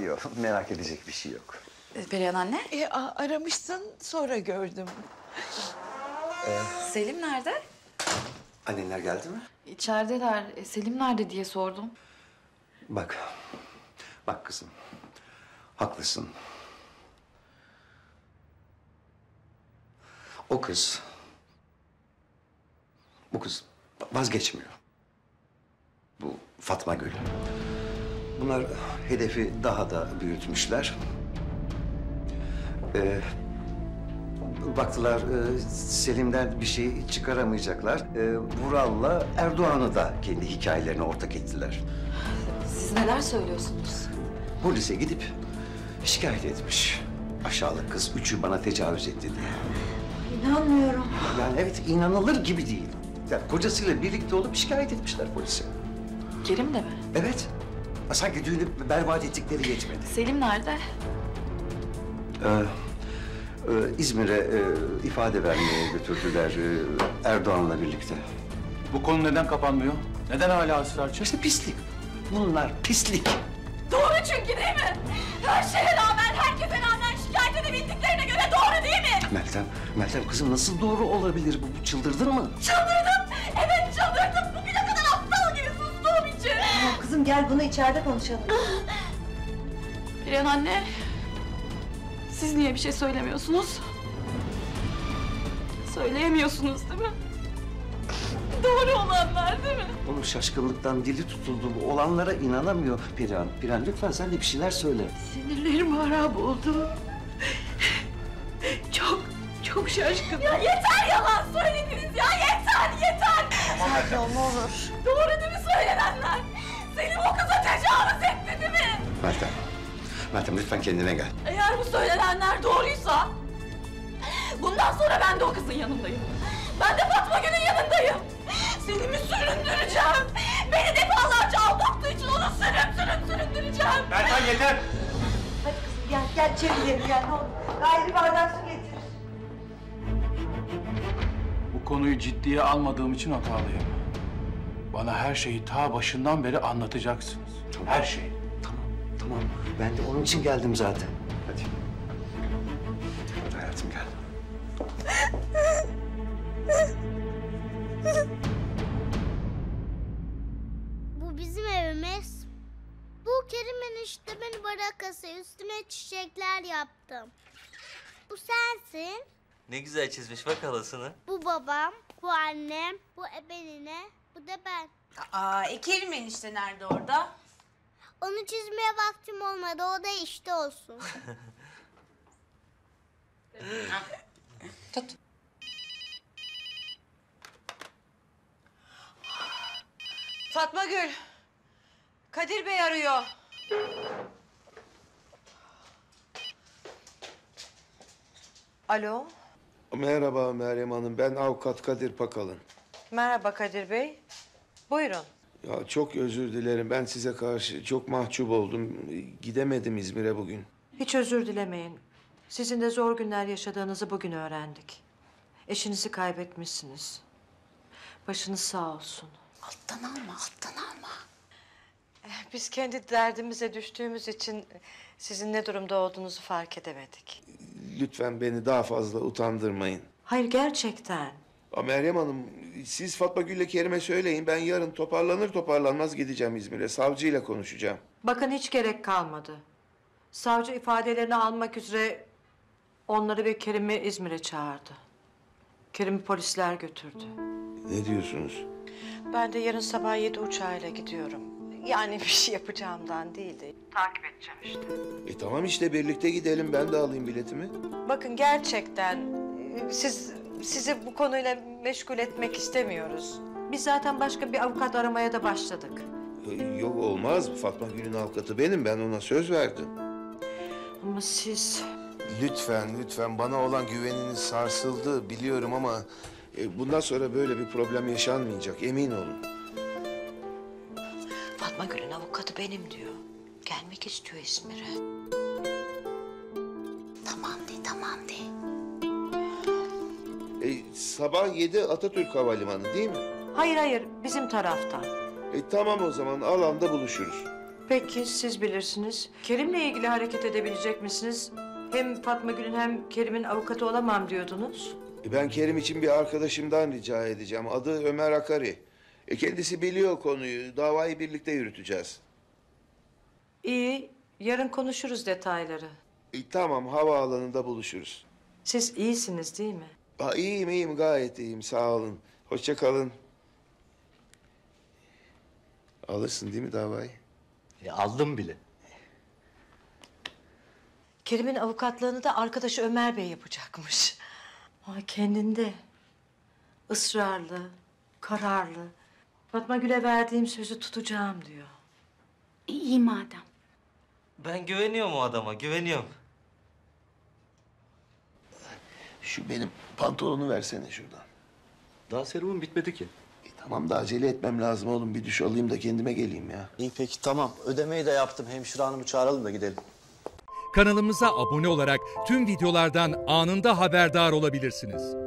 Yok, merak edecek bir şey yok. Perihan anne? Aramışsın, sonra gördüm. Selim nerede? Annenler geldi mi? İçerideler. Selim nerede diye sordum. Bak, bak kızım. Haklısın. O kız, bu kız vazgeçmiyor. Bu Fatma Gül. Bunlar hedefi daha da büyütmüşler. Baktılar Selim'den bir şey çıkaramayacaklar. Vural'la Erdoğan'ı da kendi hikayelerine ortak ettiler. Siz neler söylüyorsunuz? Polise gidip şikayet etmiş. Aşağılık kız, üçü bana tecavüz etti diye. İnanmıyorum. Yani evet, inanılır gibi değil. Yani kocasıyla birlikte olup şikayet etmişler polise. Kerim de mi? Evet. Sanki düğünü berbat ettikleri yetmedi. Selim nerede? İzmir'e ifade vermeye götürdüler Erdoğan'la birlikte. Bu konu neden kapanmıyor? Neden hala ısrarcı? İşte pislik. Bunlar pislik. Doğru çünkü değil mi? Her şeye rağmen, herkese rağmen şikayet edebildiklerine göre doğru değil mi? Meltem kızım nasıl doğru olabilir bu? Çıldırdın mı? Çıldırdım. Evet çıldırdım. Bugüne kadar aptal gibi sustuğum için. Tamam kızım gel bunu içeride konuşalım. Perihan anne. Siz niye bir şey söylemiyorsunuz? Söyleyemiyorsunuz değil mi? Doğru olanlar değil mi? Onun şaşkınlıktan dili tutuldu. Bu olanlara inanamıyor Perihan. Perihan lütfen sen de bir şeyler söyle. Sinirlerim harap oldu. Çok şaşkın. Ya yeter yalan söylediniz ya. Yeter. Sakin ol ne olur. Doğru değil mi söylenenler? Selim o kıza tecavüz etti değil mi? Meltem lütfen kendine gel. Eğer bu söylenenler doğruysa... bundan sonra ben de o kızın yanındayım. Ben de Fatma Gül'ün yanındayım. Selim'i süründüreceğim. Beni defalarca aldattığı için onu süründüreceğim. Meltem yeter! Hadi kızım gel içeri gidelim gel ne olur. Gayrı bardak su getir. Bu konuyu ciddiye almadığım için hatalıyım. Bana her şeyi ta başından beri anlatacaksınız. Her şeyi. Tamam. Ben de onun için geldim zaten. Hadi. Hadi hayatım gel. Bu bizim evimiz. Bu Kerim enişte beni barakası üstüne çiçekler yaptım. Bu sensin. Ne güzel çizmiş bak halasını. Bu babam, bu annem, bu ebenine, bu da ben. Kerim enişte nerede orada? Onu çizmeye vaktim olmadı. O da işte olsun. Tut. Fatma Gül. Kadir Bey arıyor. Alo, Merhaba Meryem Hanım, ben avukat Kadir Pakalın. merhaba Kadir Bey. Buyurun. Ya çok özür dilerim, ben size karşı çok mahcup oldum. Gidemedim İzmir'e bugün. Hiç özür dilemeyin. Sizin de zor günler yaşadığınızı bugün öğrendik. Eşinizi kaybetmişsiniz. Başınız sağ olsun. Alttan alma. Biz kendi derdimize düştüğümüz için sizin ne durumda olduğunuzu fark edemedik. Lütfen beni daha fazla utandırmayın. Hayır, gerçekten. Meryem Hanım, siz Fatma Gül'le Kerim'e söyleyin. Ben yarın toparlanır toparlanmaz gideceğim İzmir'e. Savcıyla konuşacağım. Bakın hiç gerek kalmadı. Savcı ifadelerini almak üzere onları ve Kerim'i İzmir'e çağırdı. Kerim'i polisler götürdü. Ne diyorsunuz? Ben de yarın sabah 7 uçağıyla gidiyorum. Yani bir şey yapacağımdan değildi. Takip edeceğim işte. Tamam işte birlikte gidelim. Ben de alayım biletimi. Bakın gerçekten sizi bu konuyla meşgul etmek istemiyoruz. Biz zaten başka bir avukat aramaya da başladık. Yok olmaz. Fatma Gül'ün avukatı benim. Ben ona söz verdim. Ama siz... Lütfen bana olan güveniniz sarsıldı biliyorum ama... bundan sonra böyle bir problem yaşanmayacak, emin olun. Fatma Gül'ün avukatı benim diyor. Gelmek istiyor İzmir'e. Tamam de. Sabah 7 Atatürk Havalimanı değil mi? Hayır, bizim taraftan. Tamam o zaman alanda buluşuruz. Peki siz bilirsiniz. Kerim'le ilgili hareket edebilecek misiniz? Hem Fatma Gül'ün hem Kerim'in avukatı olamam diyordunuz. Ben Kerim için bir arkadaşımdan rica edeceğim. Adı Ömer Akari. Kendisi biliyor konuyu. Davayı birlikte yürüteceğiz. İyi, yarın konuşuruz detayları. Tamam, havaalanında buluşuruz. Siz iyisiniz değil mi? İyiyim, gayet iyiyim. Sağ olun. Hoşça kalın. Alırsın değil mi davayı? Aldım bile. Kerim'in avukatlığını da arkadaşı Ömer Bey yapacakmış. Ama kendinde. Israrlı, kararlı. Fatma Gül'e verdiğim sözü tutacağım diyor. İyi madem. Ben güveniyorum o adama, güveniyorum. Şu benim pantolonu versene şuradan. Daha serumum bitmedi ki. Tamam da acele etmem lazım oğlum. Bir duş alayım da kendime geleyim ya. İyi peki tamam. Ödemeyi de yaptım. Hemşire hanımı çağıralım da gidelim. Kanalımıza abone olarak tüm videolardan anında haberdar olabilirsiniz.